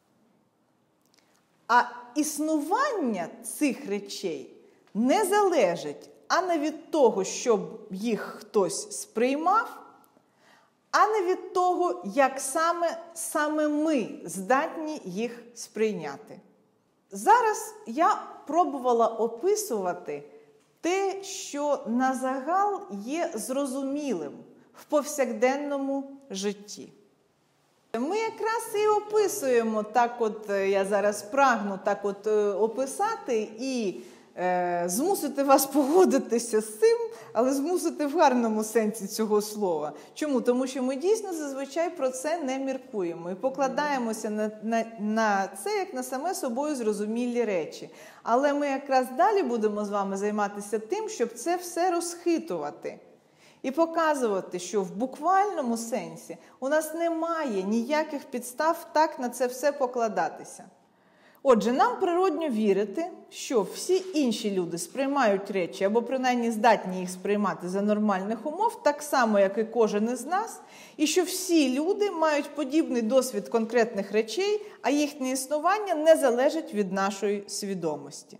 А існування цих речей не залежить ані від того, щоб їх хтось сприймав, ані від того, як саме ми здатні їх сприйняти. Зараз я пробувала описувати те, що назагал є зрозумілим в повсякденному житті. Ми якраз і описуємо, так от я зараз прагну так от описати і змусити вас погодитися з цим, але змусити в гарному сенсі цього слова. Чому? Тому що ми дійсно зазвичай про це не міркуємо і покладаємося на це як на саме собою зрозумілі речі. Але ми якраз далі будемо з вами займатися тим, щоб це все розхитувати. І показувати, що в буквальному сенсі у нас немає ніяких підстав так на це все покладатися. Отже, нам природньо вірити, що всі інші люди сприймають речі, або принаймні здатні їх сприймати за нормальних умов, так само, як і кожен із нас, і що всі люди мають подібний досвід конкретних речей, а їхнє існування не залежить від нашої свідомості.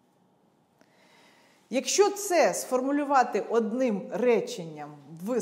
Якщо це сформулювати одним реченням в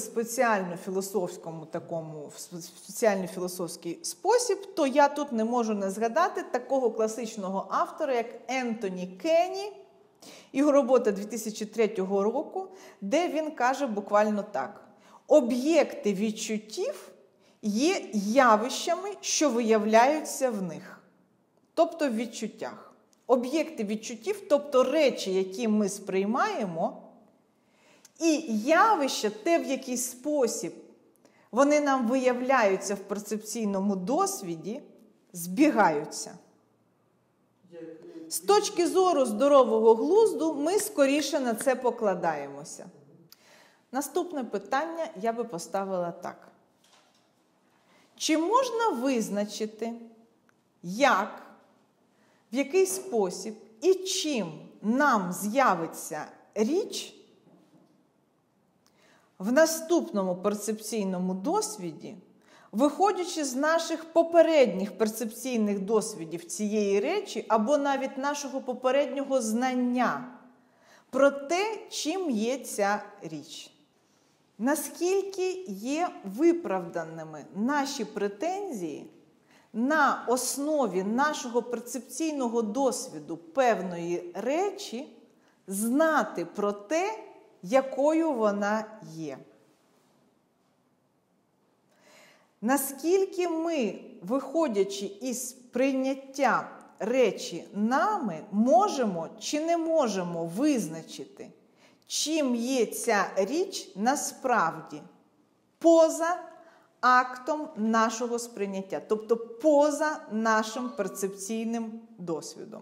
спеціально-філософський спосіб, то я тут не можу не згадати такого класичного автора, як Ентоні Кенні, його робота 2003 року, де він каже буквально так. Об'єкти відчуттів є явищами, що виявляються в них, тобто в відчуттях. Об'єкти відчуттів, тобто речі, які ми сприймаємо, і явища, те, в який спосіб вони нам виявляються в перцепційному досвіді, збігаються. З точки зору здорового глузду ми скоріше на це покладаємося. Наступне питання я би поставила так. Чи можна визначити, як, в який спосіб і чим нам з'явиться річ в наступному перцепційному досвіді, виходячи з наших попередніх перцепційних досвідів цієї речі або навіть нашого попереднього знання про те, чим є ця річ? Наскільки є виправданими наші претензії на основі нашого перцепційного досвіду певної речі знати про те, якою вона є. Наскільки ми, виходячи із прийняття речі нами, можемо чи не можемо визначити, чим є ця річ насправді, поза актом нашого сприйняття, тобто поза нашим перцепційним досвідом.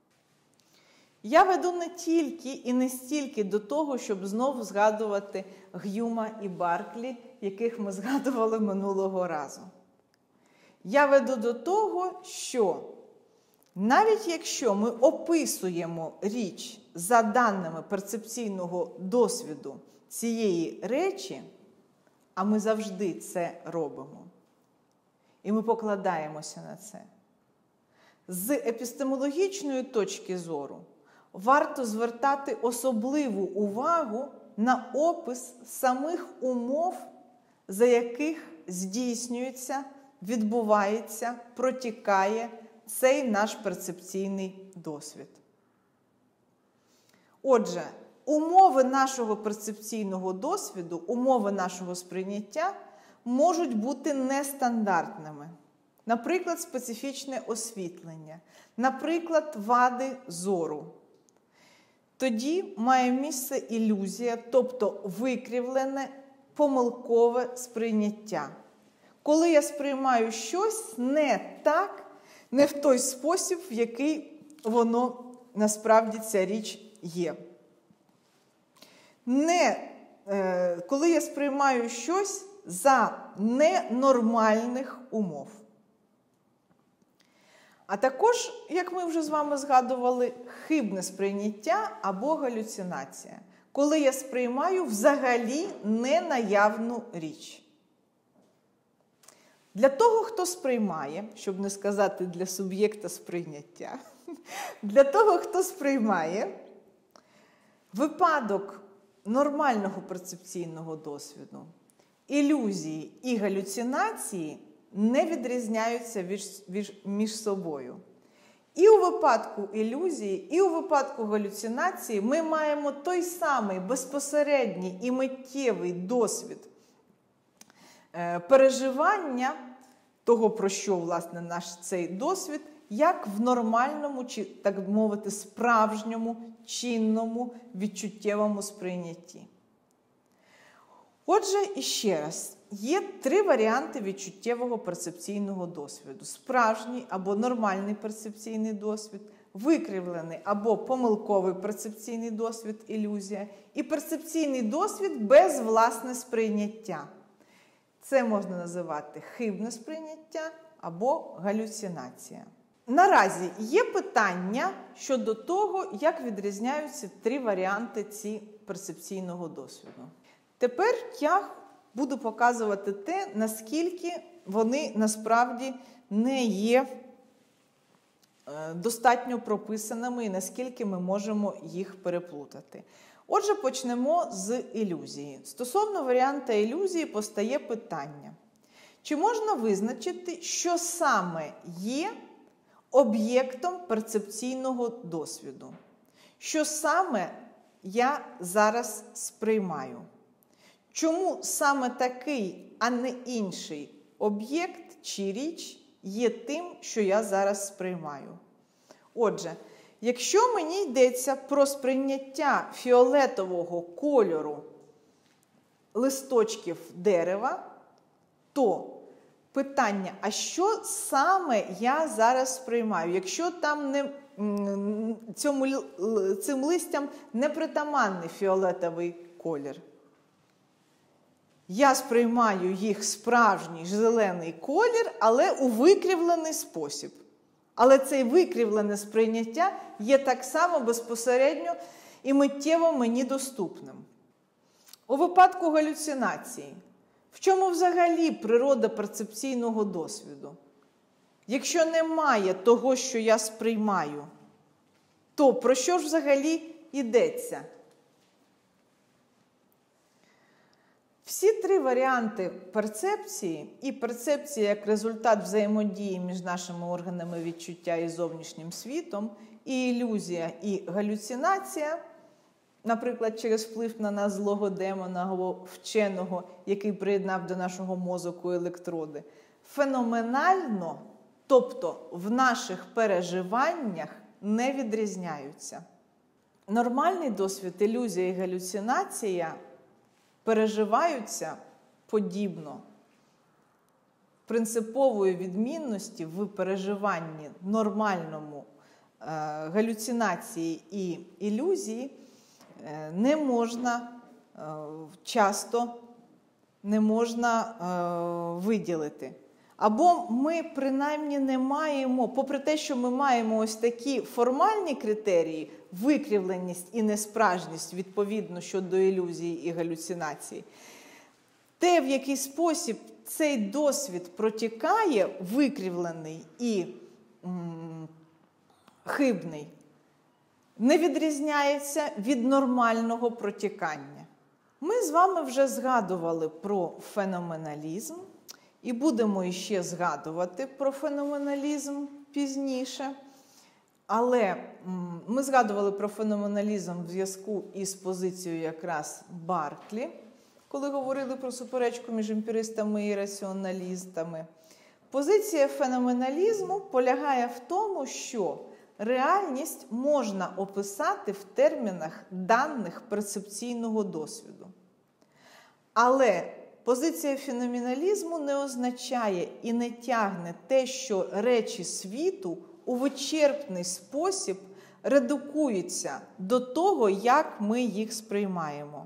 Я веду не тільки і не стільки до того, щоб знову згадувати Г'юма і Барклі, яких ми згадували минулого разу. Я веду до того, що навіть якщо ми описуємо річ за даними перцепційного досвіду цієї речі, а ми завжди це робимо, і ми покладаємося на це, з епістемологічної точки зору варто звертати особливу увагу на опис самих умов, за яких здійснюється, відбувається, протікає цей наш перцепційний досвід. Отже, умови нашого перцепційного досвіду, умови нашого сприйняття можуть бути нестандартними. Наприклад, специфічне освітлення, наприклад, вади зору. Тоді має місце ілюзія, тобто викривлене, помилкове сприйняття. Коли я сприймаю щось не так, не в той спосіб, в який воно насправді ця річ є. Коли я сприймаю щось за ненормальних умов. А також, як ми вже з вами згадували, хибне сприйняття або галюцинація. Коли я сприймаю взагалі ненаявну річ. Для того, хто сприймає, щоб не сказати для суб'єкта сприйняття, для того, хто сприймає, випадок нормального перцепційного досвіду, ілюзії і галюцинації не відрізняються між собою. І у випадку ілюзії, і у випадку галюцинації ми маємо той самий безпосередній і миттєвий досвід переживання того, про що, власне, наш цей досвід, як в нормальному, чи, так мовити, справжньому, чинному, відчуттєвому сприйнятті. Отже, іще раз, є три варіанти відчуттєвого перцепційного досвіду. Справжній або нормальний перцепційний досвід, викривлений або помилковий перцепційний досвід, ілюзія, і перцепційний досвід без власне сприйняття. Це можна називати хибне сприйняття або галюцинація. Наразі є питання щодо того, як відрізняються три варіанти ці перцепційного досвіду. Тепер я буду показувати те, наскільки вони насправді не є достатньо прописаними і наскільки ми можемо їх переплутати. Отже, почнемо з ілюзії. Стосовно варіанта ілюзії постає питання. Чи можна визначити, що саме є об'єктом перцепційного досвіду? Що саме я зараз сприймаю? Чому саме такий, а не інший об'єкт чи річ є тим, що я зараз сприймаю? Отже, якщо мені йдеться про сприйняття фіолетового кольору листочків дерева, то питання, а що саме я зараз сприймаю? Якщо там цим листям не притаманний фіолетовий колір. Я сприймаю їх справжній зелений колір, але у викривлений спосіб. Але цей викривлене сприйняття є так само безпосередньо і миттєво мені доступним. У випадку галюцинації, в чому взагалі природа перцепційного досвіду? Якщо немає того, що я сприймаю, то про що ж взагалі йдеться? Всі три варіанти перцепції, і перцепція як результат взаємодії між нашими органами відчуття і зовнішнім світом, і ілюзія, і галюцинація, наприклад, через вплив на нас злого демона або вченого, який приєднав до нашого мозку електроди, феноменально, тобто в наших переживаннях, не відрізняються. Нормальний досвід, ілюзія і галюцинація переживаються подібно. принципової відмінності в переживанні нормальному галюцинації і ілюзії не можна часто виділити. Або ми принаймні не маємо, попри те, що ми маємо ось такі формальні критерії, викривленість і несправжність відповідно щодо ілюзії і галюцинації, те, в який спосіб цей досвід протікає, викривлений і хибний, не відрізняється від нормального протікання. Ми з вами вже згадували про феноменалізм і будемо іще згадувати про феноменалізм пізніше. Але ми згадували про феноменалізм в зв'язку із позицією якраз Барклі, коли говорили про суперечку між емпіристами і раціоналістами. Позиція феноменалізму полягає в тому, що реальність можна описати в термінах даних перцепційного досвіду. Але позиція феноменалізму не означає і не тягне те, що речі світу у вичерпний спосіб редукуються до того, як ми їх сприймаємо.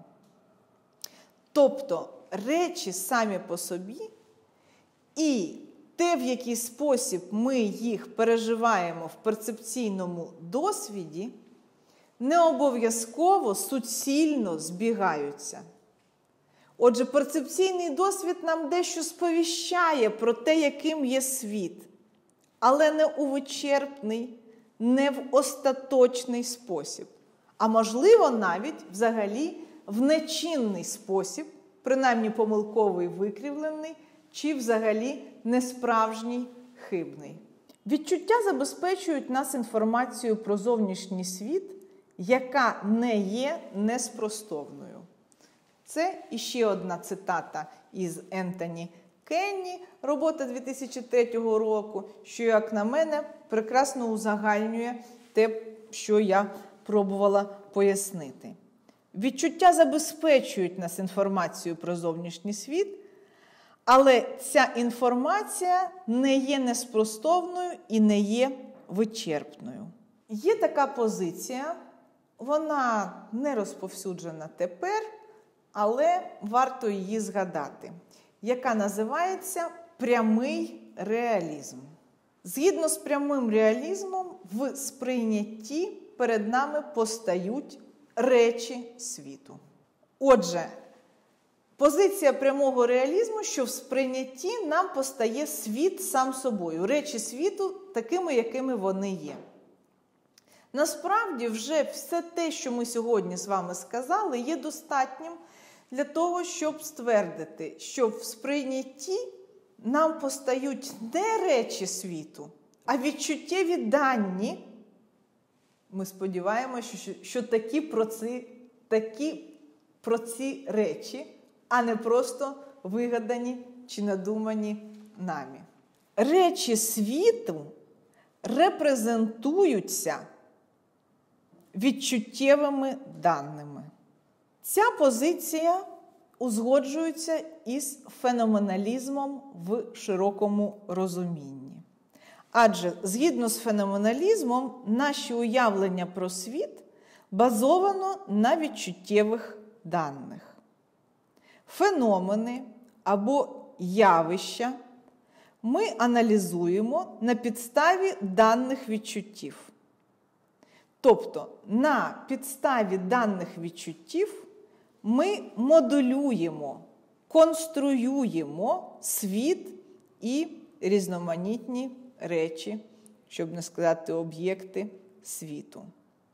Тобто речі самі по собі і те, в який спосіб ми їх переживаємо в перцепційному досвіді, не обов'язково суцільно збігаються. Отже, перцепційний досвід нам дещо сповіщає про те, яким є світ, але не у вичерпний, не в остаточний спосіб, а можливо навіть взагалі в нечинний спосіб, принаймні помилковий, викривлений, чи взагалі несправжній, хибний. Відчуття забезпечують нас інформацією про зовнішній світ, яка не є неспростовною. Це іще одна цитата із Ентоні Кенні, робота 2003 року, що, як на мене, прекрасно узагальнює те, що я пробувала пояснити. Відчуття забезпечують нас інформацією про зовнішній світ, але ця інформація не є неспростовною і не є вичерпною. Є така позиція, вона не розповсюджена тепер, але варто її згадати, яка називається прямий реалізм. Згідно з прямим реалізмом, в сприйнятті перед нами постають речі світу. Отже, позиція прямого реалізму, що в сприйнятті нам постає світ сам собою, речі світу такими, якими вони є. Насправді, вже все те, що ми сьогодні з вами сказали, є достатнім для того, щоб ствердити, що в сприйнятті нам постають не речі світу, а відчуттєві дані. Ми сподіваємося, що такі про ці речі, а не просто вигадані чи надумані нами. Речі світу репрезентуються відчуттєвими даними. Ця позиція узгоджується із феноменалізмом в широкому розумінні. Адже, згідно з феноменалізмом, наші уявлення про світ базовано на відчуттєвих даних. Феномени або явища ми аналізуємо на підставі даних відчуттів. Тобто, на підставі даних відчуттів ми моделюємо, конструюємо світ і різноманітні речі, щоб не сказати об'єкти світу.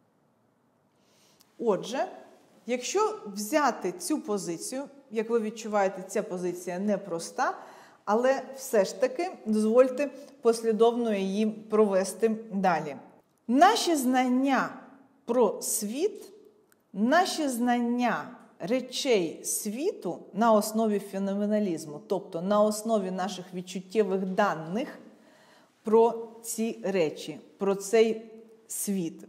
Отже, якщо взяти цю позицію, як ви відчуваєте, ця позиція непроста, але все ж таки дозвольте послідовно її провести далі. Наші знання про світ, наші знання речей світу на основі феноменалізму, тобто на основі наших відчуттєвих даних про ці речі, про цей світ,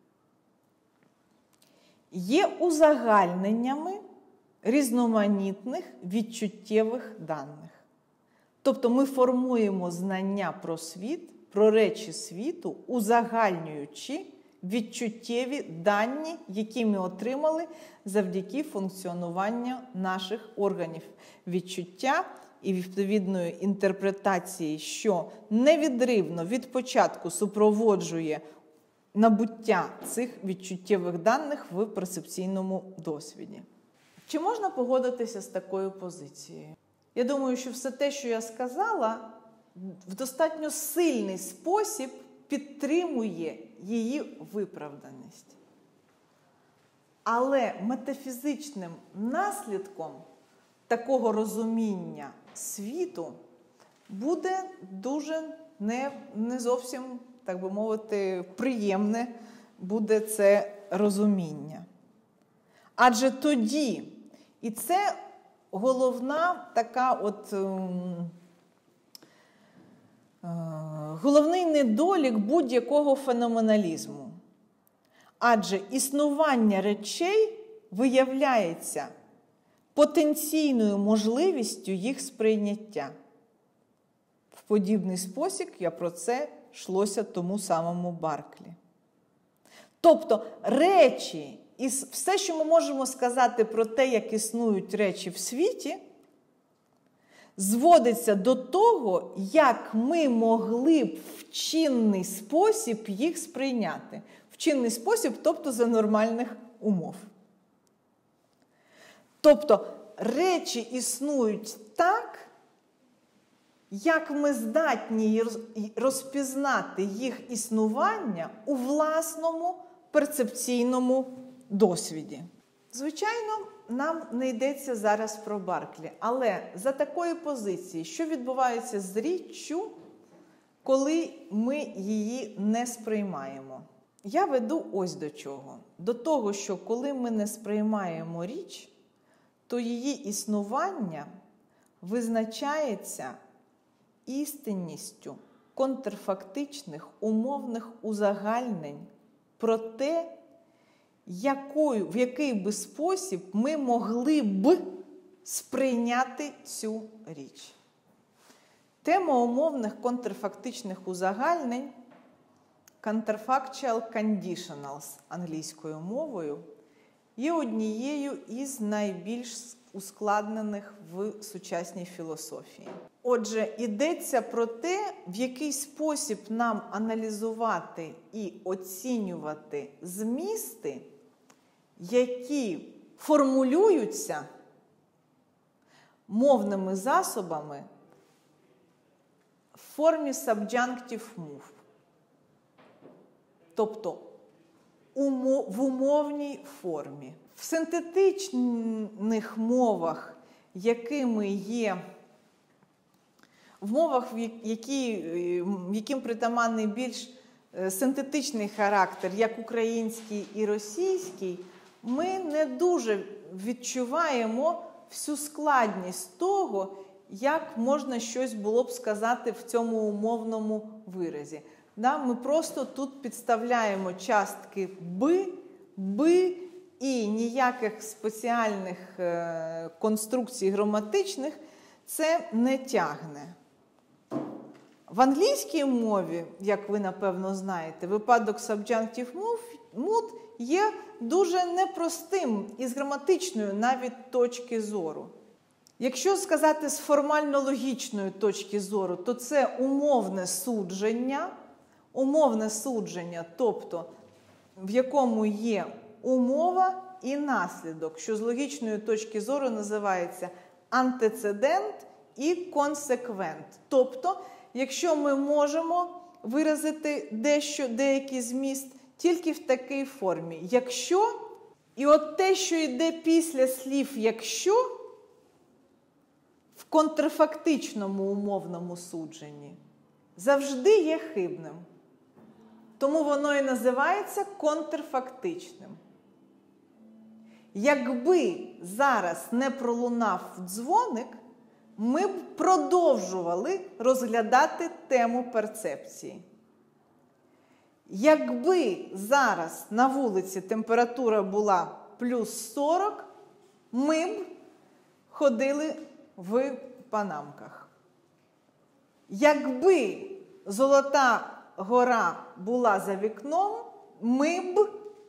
є узагальненнями різноманітних відчуттєвих даних. Тобто ми формуємо знання про світ, про речі світу, узагальнюючи відчуттєві дані, які ми отримали завдяки функціонуванню наших органів відчуття і відповідної інтерпретації, що невідривно від початку супроводжує набуття цих відчуттєвих даних в перцепційному досвіді. Чи можна погодитися з такою позицією? Я думаю, що все те, що я сказала, в достатньо сильний спосіб підтримує її виправданість. Але метафізичним наслідком такого розуміння світу буде дуже не зовсім, так би мовити, приємне буде це розуміння. Адже тоді, і це головна така головний недолік будь-якого феноменалізму. Адже існування речей виявляється потенційною можливістю їх сприйняття. В подібний спосіб я про це йшлося тому самому Барклі. Тобто речі, і все, що ми можемо сказати про те, як існують речі в світі, зводиться до того, як ми могли б в чинний спосіб їх сприйняти. В чинний спосіб, тобто за нормальних умов. Тобто речі існують так, як ми здатні розпізнати їх існування у власному перцепційному досвіді. Звичайно, нам не йдеться зараз про Барклі, але за такої позиції, що відбувається з річчю, коли ми її не сприймаємо? Я веду ось до чого. До того, що коли ми не сприймаємо річ, то її існування визначається істинністю контрфактичних умовних узагальнень про те, в який би спосіб ми могли б сприйняти цю річ. Тема умовних контрфактичних узагальнень counterfactual conditionals англійською мовою є однією із найбільш ускладнених в сучасній філософії. Отже, йдеться про те, в який спосіб нам аналізувати і оцінювати змісти, які формулюються мовними засобами в формі subjunctive move. Тобто в умовній формі. В синтетичних мовах, якими є, в мовах, яким притаманний більш синтетичний характер, як український і російський, ми не дуже відчуваємо всю складність того, як можна щось було б сказати в цьому умовному виразі. Ми просто тут підставляємо частки «би» і ніяких спеціальних конструкцій граматичних це не тягне. В англійській мові, як ви напевно знаєте, випадок subjunctive mood є дуже непростим із граматичної навіть точки зору. Якщо сказати з формально-логічної точки зору, то це умовне судження, тобто в якому є умова і наслідок, що з логічної точки зору називається антецедент і консеквент. Тобто, якщо ми можемо виразити деякий зміст тільки в такій формі. Якщо, і от те, що йде після слів «якщо», в контрфактичному умовному судженні, завжди є хибним. Тому воно і називається контрфактичним. Якби зараз не пролунав дзвоник, ми б продовжували розглядати тему перцепції. Якби зараз на вулиці температура була плюс 40, ми б ходили в панамках. якби Золота гора була за вікном, ми б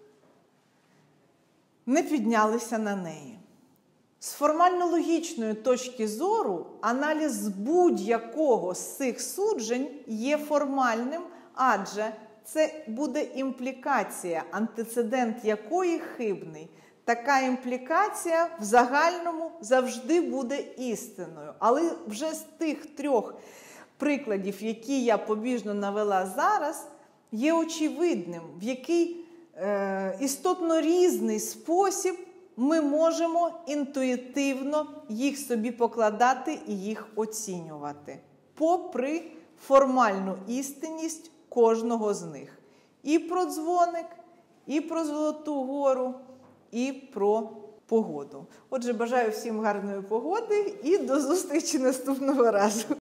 не піднялися на неї. З формально-логічної точки зору аналіз будь-якого з цих суджень є формальним, адже це буде імплікація, антецедент якої хибний. Така імплікація в загальному завжди буде істиною. Але вже з тих 3 прикладів, які я побіжно навела зараз, є очевидним, в який істотно різний спосіб ми можемо інтуїтивно їх собі покладати і їх оцінювати, попри формальну істинність кожного з них. І про дзвоник, і про Золоту гору, і про погоду. Отже, бажаю всім гарної погоди і до зустрічі наступного разу.